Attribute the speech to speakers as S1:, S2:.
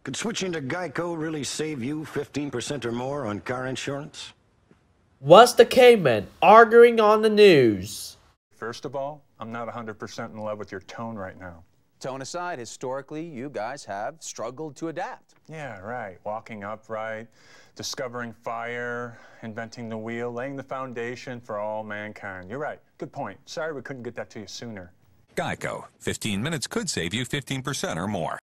S1: Could switching to Geico really save you 15% or more on car insurance?
S2: Was the caveman arguing on the news?
S3: First of all, I'm not 100% in love with your tone right now.
S4: Tone aside, historically, you guys have struggled to adapt.
S3: Yeah, right. Walking upright, discovering fire, inventing the wheel, laying the foundation for all mankind. You're right. Good point. Sorry we couldn't get that to you sooner.
S5: Geico. 15 minutes could save you 15% or more.